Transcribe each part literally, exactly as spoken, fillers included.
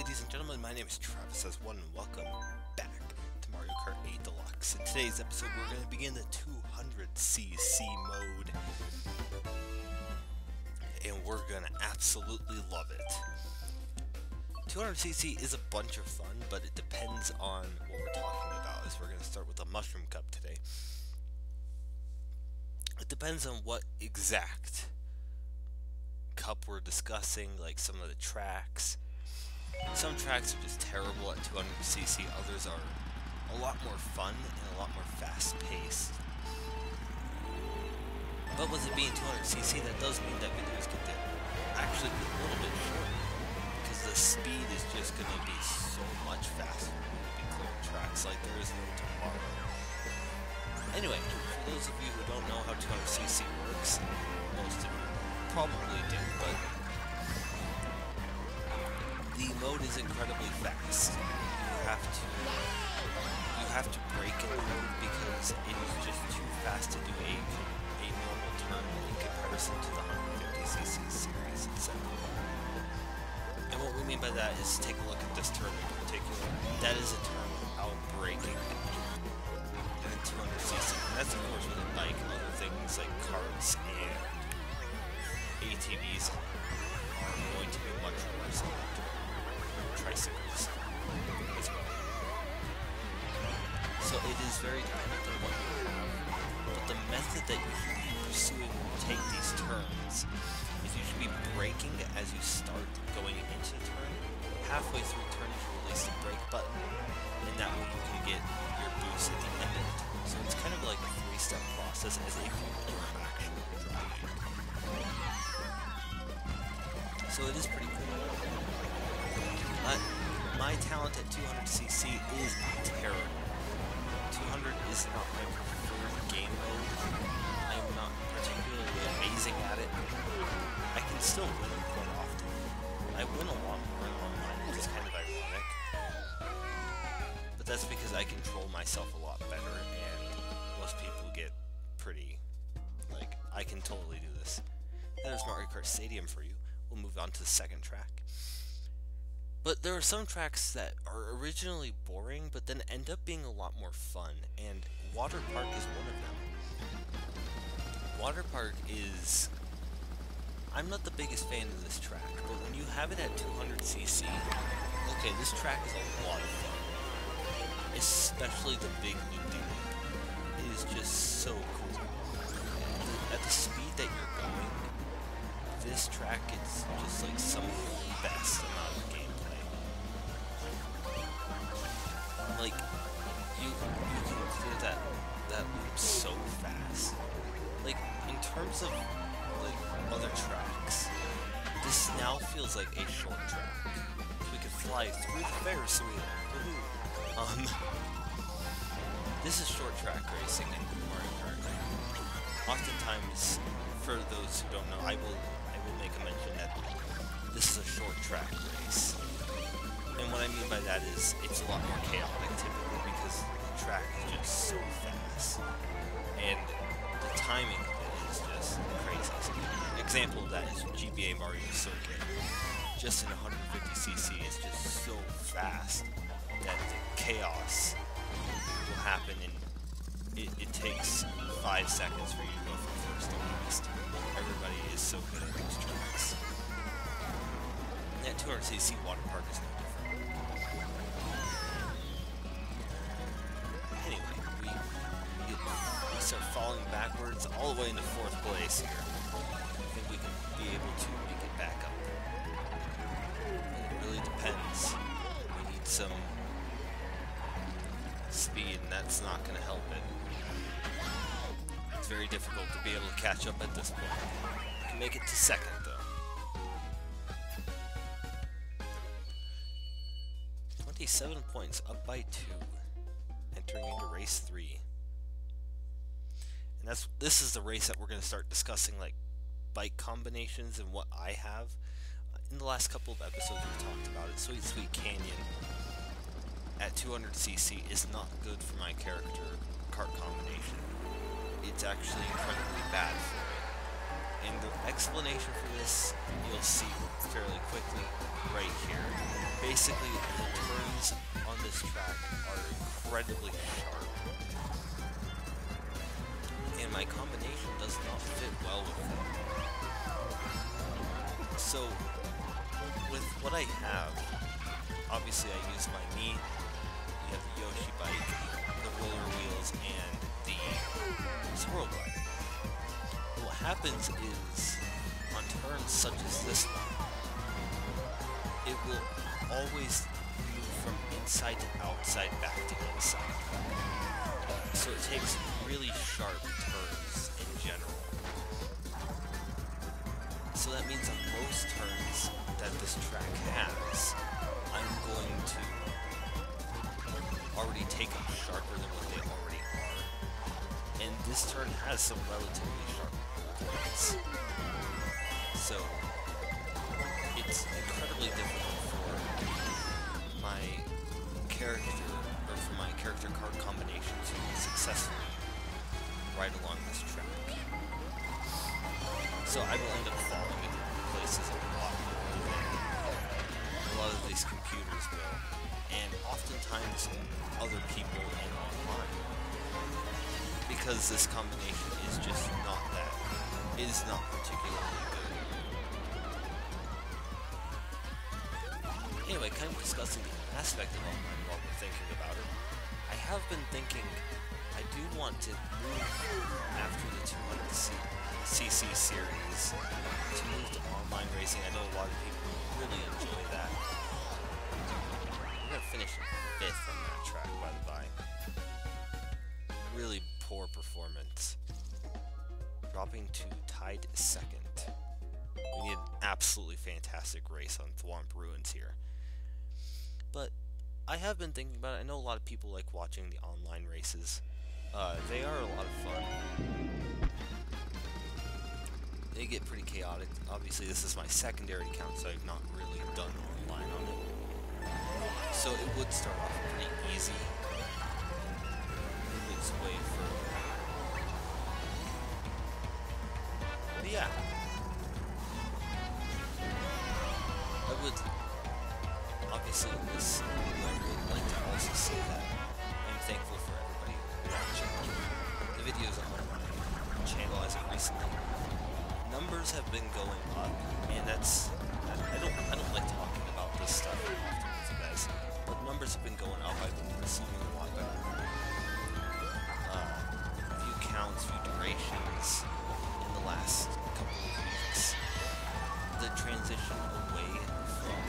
ladies and gentlemen, my name is Travis as one, and welcome back to Mario Kart eight Deluxe. In today's episode, we're going to begin the two hundred C C mode, and we're going to absolutely love it. two hundred C C is a bunch of fun, but it depends on what we're talking about, as we're going to start with a Mushroom Cup today. It depends on what exact cup we're discussing, like some of the tracks. Some tracks are just terrible at two hundred C C, others are a lot more fun and a lot more fast-paced. But with it being two hundred C C, that does mean that videos get to actually be a little bit shorter, because the speed is just going to be so much faster when we'll be clearing tracks like there is no tomorrow. Anyway, for those of you who don't know how two hundred C C works, most of you probably do, but the mode is incredibly fast. You have to you have to brake in the mode because it is just too fast to do a a normal turn in comparison to the one hundred fifty C C series itself. And what we mean by that is, take a look at this turn in particular. That is a turn without braking in two hundred C C. And that's of course with a bike and other things like carts and A T Vs are going to be much worse than tricycles as well. So it is very dependent on what you have, but the method that you should be pursuing when you take these turns is you should be braking as you start going into the turn. Halfway through the turn you should release the brake button, and that way you can get your boost at the end of it. So it's kind of like a three-step process as if you were actually driving. So it is pretty cool. But my talent at two hundred C C is terrible. two hundred is not my preferred game mode. I am not particularly amazing at it. I can still win quite often. I win a lot more in online, which is kind of ironic. But that's because I control myself a lot better, and most people get pretty, like, I can totally do this. That is Mario Kart Stadium for you. We'll move on to the second track. But there are some tracks that are originally boring, but then end up being a lot more fun, and Water Park is one of them. Water Park is... I'm not the biggest fan of this track, but when you have it at two hundred C C, okay, this track is a lot of fun. Especially the big loop-de-loop. It is just so cool. At the speed that you're going, this track is just like some of the best amount of gameplay. Like, you you can clear that that loop so fast. Like, in terms of like other tracks, this now feels like a short track. We could fly through the Ferris wheel. Woohoo! Um, this is short track racing in Mario Kart. Oftentimes, for those who don't know, I will I will make a mention that this is a short track race. And what I mean by that is, it's a lot more chaotic typically because the track is just so fast. And the timing of it is just crazy. So an example of that is G B A Mario Circuit. Just in one hundred fifty C C is just so fast that the chaos will happen, and it, it takes five seconds for you to go from first to last. Everybody is so good at those tracks. And that two hundred C C Water Park is no different. Anyway, we, we, we start falling backwards all the way into fourth place here. I think we can be able to make it back up. And it really depends. We need some speed, and that's not going to help it. It's very difficult to be able to catch up at this point. We can make it to second, though. twenty-seven points, up by two. Entering into race three. And that's this is the race that we're going to start discussing, like, bike combinations and what I have. In the last couple of episodes we've talked about it. Sweet Sweet Canyon at two hundred C C is not good for my character kart combination. It's actually incredibly bad for it. And the explanation for this you'll see fairly quickly right here. basically, the turns on this track are incredibly sharp. And my combination does not fit well with them. So, with what I have, obviously I use my Mii, we have the Yoshi bike, the roller wheels, and the swirl glider. What happens is, on turns such as this one, it will always move from inside to outside back to inside. So it takes really sharp turns in general. So that means on most turns that this track has, I'm going to already take them sharper than what they already are. And this turn has some relatively sharp points. So it's incredibly difficult for my character, or for my character card combination to successfully ride along this track. So I will end up falling into places a lot more than a lot of these computers will, and oftentimes other people in online, because this combination is just not that, is not particularly good. Anyway, kind of discussing the aspect of online while we're thinking about it, I have been thinking I do want to move after the two hundred C C series to move to online racing. I know a lot of people really enjoy that. We're going to finish fifth on that track, by the by. Really poor performance. Dropping to tied second. We need an absolutely fantastic race on Thwomp Ruins here. But I have been thinking about it. I know a lot of people like watching the online races. Uh, they are a lot of fun. They get pretty chaotic. Obviously, this is my secondary account, so I've not really done online on it. So it would start off pretty easy. Move its way further. But yeah. I would, obviously, in this, I would like to also say that I'm thankful for everybody watching the videos on my channel as of recently. Numbers have been going up, and that's, I don't, I don't like talking about this stuff often with you guys, but numbers have been going up. I've been receiving a lot better uh, view counts, view durations in the last couple of weeks. The transition away from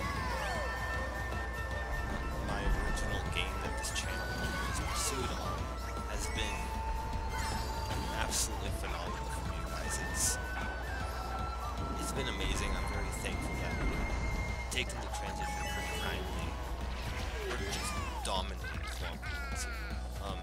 my original game that this channel was pursued on has been absolutely phenomenal for you guys. It's It's been amazing. I'm very thankful that we've taken the transition pretty kindly. We're just dominating Thwomp Ruins. Um,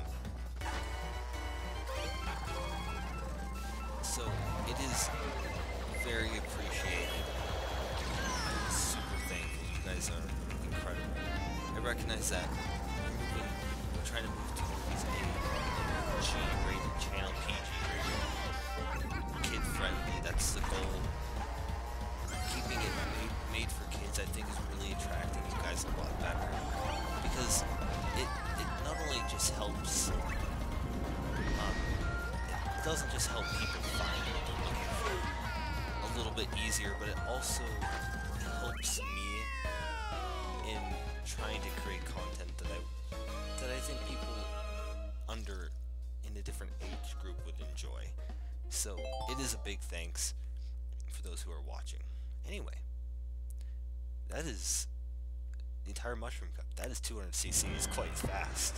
so it is very appreciated. I'm super thankful. You guys are incredible. I recognize that we're moving, we're trying to move towards a G-rated channel, P G rated, kid-friendly. That's the goal. Keeping it made, made for kids, I think, is really attracting you guys a lot better, because it it not only just helps, um, it doesn't just help people find what they're looking for a little bit easier, but it also helps me in trying to create content that I that I think people under in a different age group would enjoy. So it is a big thanks for those who are watching. Anyway, that is the entire Mushroom Cup. That is two hundred C C. It's quite fast.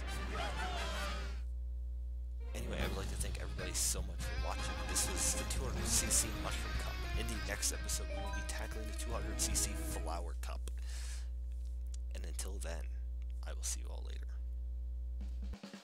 Anyway, I would like to thank everybody so much for watching. This was the two hundred C C Mushroom Cup. In the next episode, we will be tackling the two hundred C C Flower Cup. And until then, I will see you all later.